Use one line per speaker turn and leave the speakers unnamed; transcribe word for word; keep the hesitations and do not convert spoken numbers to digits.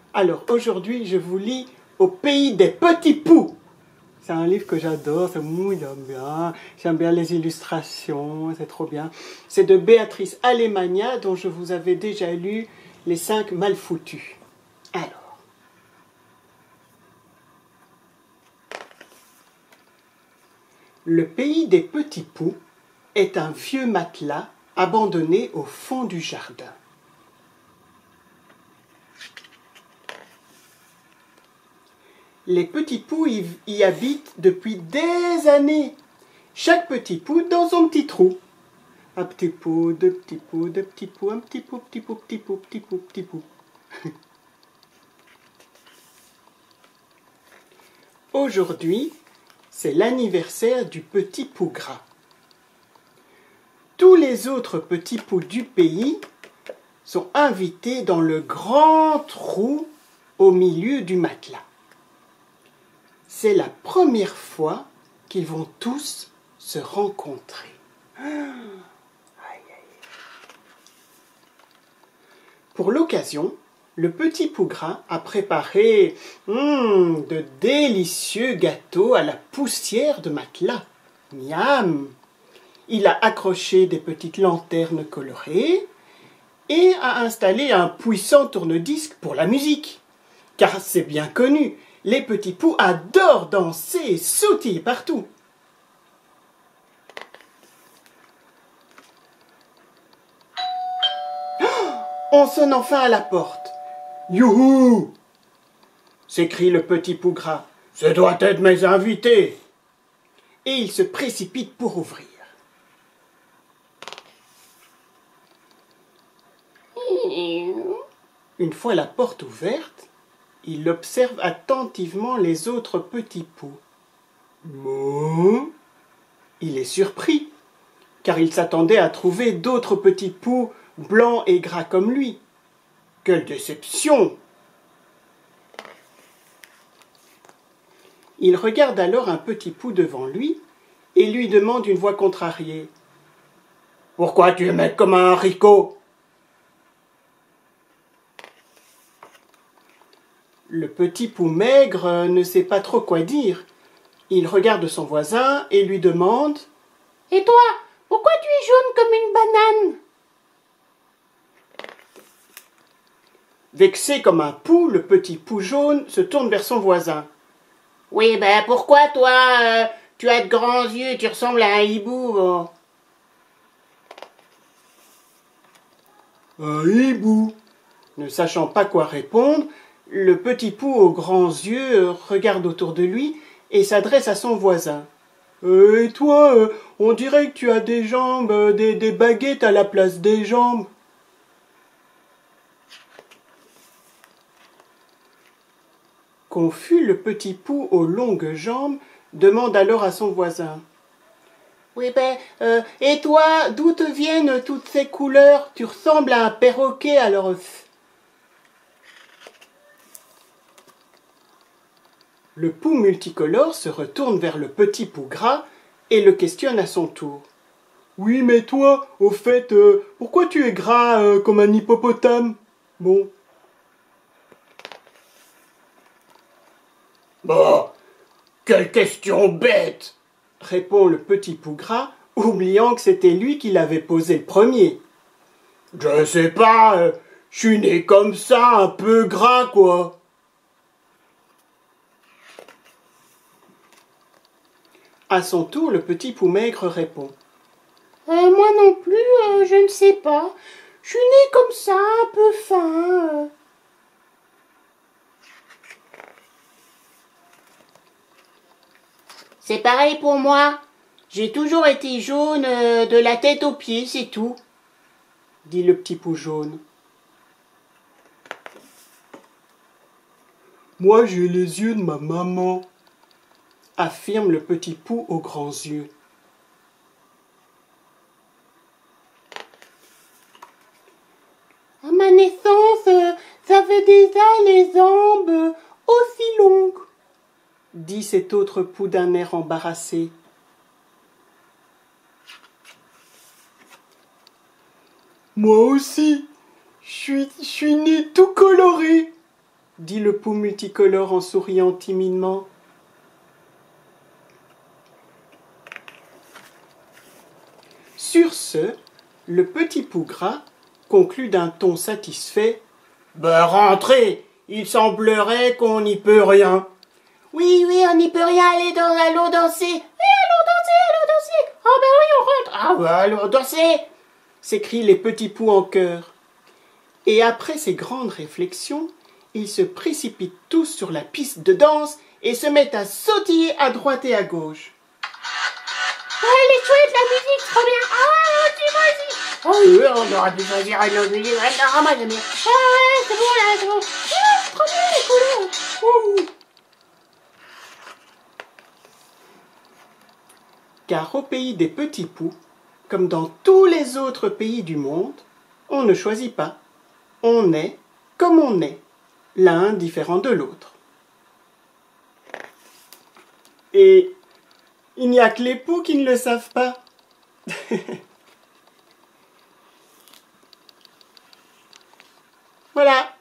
Alors aujourd'hui, je vous lis Au pays des petits poux. C'est un livre que j'adore, c'est mou, j'aime bien. J'aime bien les illustrations, c'est trop bien. C'est de Béatrice Alemagna, dont je vous avais déjà lu Les cinq mal foutus. Alors. Le pays des petits poux est un vieux matelas abandonné au fond du jardin. Les petits poux y, y habitent depuis des années. Chaque petit pou dans son petit trou. Un petit pou, deux petits poux, deux petits poux, un petit pou, petit pou, petit pou, petit pou, petit pou. Aujourd'hui, c'est l'anniversaire du petit pou gras. Tous les autres petits poux du pays sont invités dans le grand trou au milieu du matelas. C'est la première fois qu'ils vont tous se rencontrer. Aïe, aïe. Pour l'occasion, le petit pou gras a préparé mm, de délicieux gâteaux à la poussière de matelas. Miam! Il a accroché des petites lanternes colorées et a installé un puissant tourne-disque pour la musique. Car c'est bien connu, les petits poux adorent danser et sautiller partout. Oh, on sonne enfin à la porte. Youhou! S'écrie le petit pou gras. Ce doit être mes invités. Et il se précipite pour ouvrir. Une fois la porte ouverte, il observe attentivement les autres petits poux. Mouh! Il est surpris, car il s'attendait à trouver d'autres petits poux blancs et gras comme lui. Quelle déception! Il regarde alors un petit pou devant lui et lui demande d'une voix contrariée. « Pourquoi tu es maigre comme un haricot ?» Le petit pou maigre ne sait pas trop quoi dire. Il regarde son voisin et lui demande « Et toi, pourquoi tu es jaune comme une banane ?» Vexé comme un pou, le petit pou jaune se tourne vers son voisin. « Oui, ben pourquoi toi, euh, tu as de grands yeux, tu ressembles à un hibou oh. ?»« Un hibou ?» Ne sachant pas quoi répondre, le petit pou aux grands yeux regarde autour de lui et s'adresse à son voisin. Euh, « Et toi, euh, on dirait que tu as des jambes, euh, des, des baguettes à la place des jambes. » Confus, le petit pou aux longues jambes demande alors à son voisin. « Oui, ben, euh, et toi, d'où te viennent toutes ces couleurs? Tu ressembles à un perroquet alors... » Le pou multicolore se retourne vers le petit pou gras et le questionne à son tour. « Oui, mais toi, au fait, euh, pourquoi tu es gras euh, comme un hippopotame? Bon. »« Bah, quelle question bête !» répond le petit pou gras, oubliant que c'était lui qui l'avait posé le premier. « Je sais pas, euh, je suis né comme ça, un peu gras, quoi. » À son tour, le petit pou maigre répond. Euh, « Moi non plus, euh, je ne sais pas. Je suis né comme ça, un peu fin. Euh. » C'est pareil pour moi. J'ai toujours été jaune euh, de la tête aux pieds, c'est tout, dit le petit pou jaune. Moi, j'ai les yeux de ma maman, affirme le petit pou aux grands yeux. À ma naissance, euh, j'avais déjà les jambes aussi longues, dit cet autre pou d'un air embarrassé. Moi aussi, je suis, je suis né tout coloré, dit le pou multicolore en souriant timidement. Sur ce, le petit pou gras conclut d'un ton satisfait. « Ben rentrez, il semblerait qu'on n'y peut rien. »« Oui, oui, on n'y peut rien, allez dans allons danser. »« Oui, allons danser, allons danser. »« Ah ben oui, on rentre. »« Ah ben allons danser !» s'écrient les petits poux en chœur. Et après ces grandes réflexions, ils se précipitent tous sur la piste de danse et se mettent à sautiller à droite et à gauche. « Ouais, elle est chouette, la musique, trop bien. Ah ouais, tu vas-y. Oh oui, on aurait pu choisir une autre musique. Ah, moi, j'aime bien. Ah ouais, c'est bon, là, c'est bon. Ah, c'est trop bien, les couleurs. Ouh. » Car au pays des petits poux, comme dans tous les autres pays du monde, on ne choisit pas. On est comme on est, l'un différent de l'autre. Et il n'y a que les poux qui ne le savent pas. Voilà.